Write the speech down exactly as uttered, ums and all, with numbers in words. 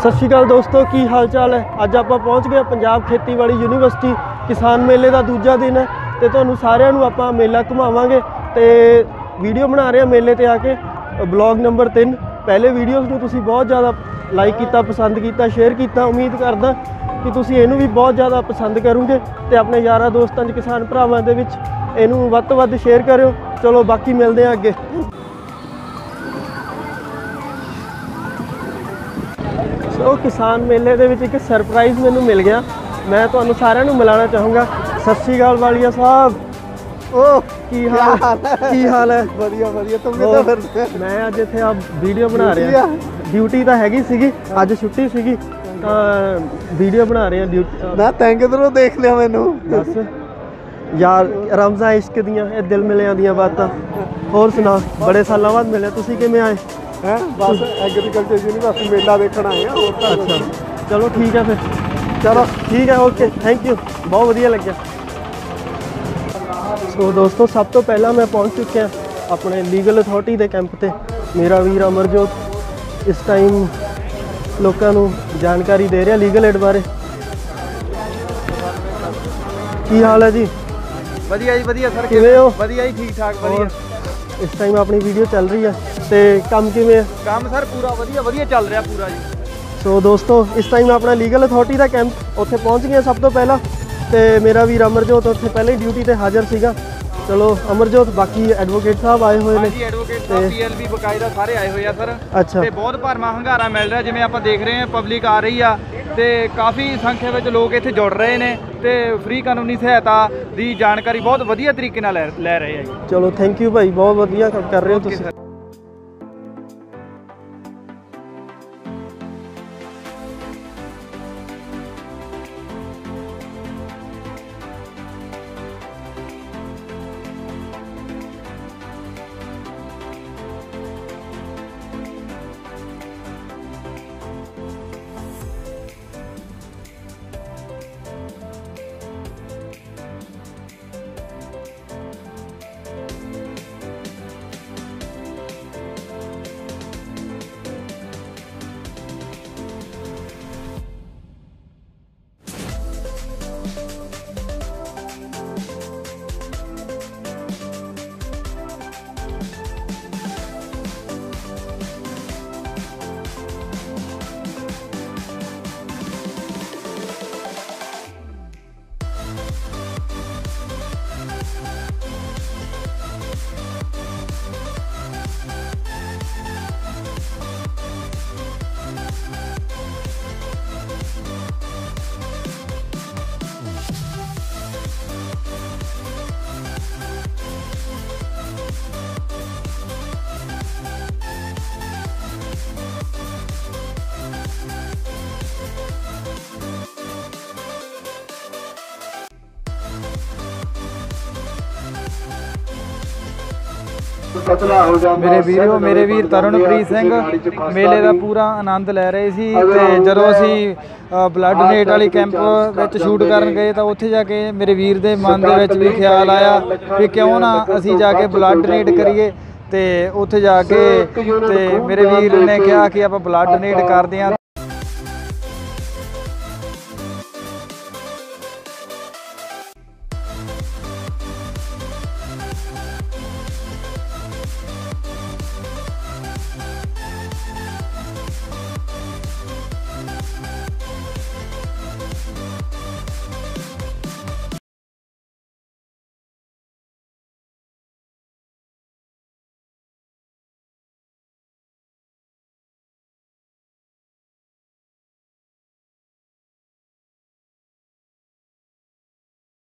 सत श्री अकाल दोस्तों, की हाल चाल है। अज आप पहुँच गए पंजाब खेतीबाड़ी यूनीवर्सिटी। किसान मेले का दूजा दिन है तो तुहानूं सारिਆਂ ਨੂੰ ਆਪਾਂ मेला घुमावांगे तो वीडियो बना रहे हैं मेले ते आके। ब्लॉग नंबर तीन पहले वीडियोज़ ਨੂੰ ਤੁਸੀਂ बहुत ज़्यादा लाइक किया, पसंद किया, शेयर किया। उम्मीद करदा कि तुसीं ਇਹਨੂੰ भी बहुत ज़्यादा पसंद करोगे तो अपने यारां दोस्तां च किसान भरावां दे विच ਇਹਨੂੰ ਵੱਧ ਤੋਂ ਵੱਧ शेयर करियो। चलो बाकी मिलते हैं अगे। सो किसान मेले दे विच एक सरप्राइज़ मैनू मिल गया। मैं तुहानूं सारिਆਂ ਨੂੰ मिलाना चाहूँगा। सत श्री अकाल वालिया साहब, ओ की हाल की हाल है? बढ़िया बढ़िया। तुम किधर फिरते? मैं अज इत्थे आप वीडियो बना रहे हैं। ड्यूटी तो हैगी सीगी, अज छुट्टी सीगी, वीडियो बना रहे हैं ड्यूटी। ना तैं किधरों देख लिया मैनू? बस यार रमज़ां इश्क दियां ये दिल मिलियां दियां बातां। होर सुना, बड़े सालों बाद मिले, तुसीं किवें आए? हैं बस एग्रीकल्चर यूनीवर्सिटी मेला देखण आए हैं। और अच्छा चलो ठीक है फिर, चलो ठीक है, ओके थैंक यू, बहुत वधिया लग्या। सो दोस्तों सब तो पहला मैं पहुंच चुके हैं अपने लीगल अथॉरिटी के कैंप पे। मेरा वीर अमरजोत इस टाइम लोगों को जानकारी दे रहा लीगल एड बारे। की हाल है जी? बढ़िया जी बढ़िया सर। किवें हो? बढ़िया जी, ठीक ठाक बढ़िया। इस टाइम अपनी वीडियो चल रही है तो काम किवें? काम सर पूरा बढ़िया बढ़िया चल रहा पूरा जी। सो दोस्तों इस टाइम अपना लीगल अथॉरिटी का कैंप उत्थे पहुँच गए सब तो पहला। तो मेरा वीर अमरजोत उत्थे पहले ही ड्यूटी ते हाज़र सीगा। चलो अमरजोत, बाकी एडवोकेट साहब आए हुए हैं जी। एडवोकेट साहब पीएलबी बकायदा सारे आए हुए हैं सर। अच्छा, ते बहुत भरवा हंगारा मिल रहा जिवें आपां देख रहे हैं, पब्लिक आ रही है तो काफ़ी संख्या में लोग इत्थे जुड़ रहे हैं तो फ्री कानूनी सहायता की जानकारी बहुत वधिया तरीके नाल लै लै रहे हैं। चलो थैंक यू भाई, बहुत वधिया कर रहे हो तुसीं। मेरे वीरों मेरे वीर तरनप्रीत सिंह मेले का पूरा आनंद लै रहे सी। ते जदों असी ब्लड डोनेट वाली कैंप विच शूट करन गए तो उत्थे जाके मेरे वीर दे मन दे विच भी ख्याल आया कि क्यों ना असी जाके ब्लड डोनेट करिए। ते उत्थे जाके ते मेरे वीर ने कहा कि आप ब्लड डोनेट करदे हां।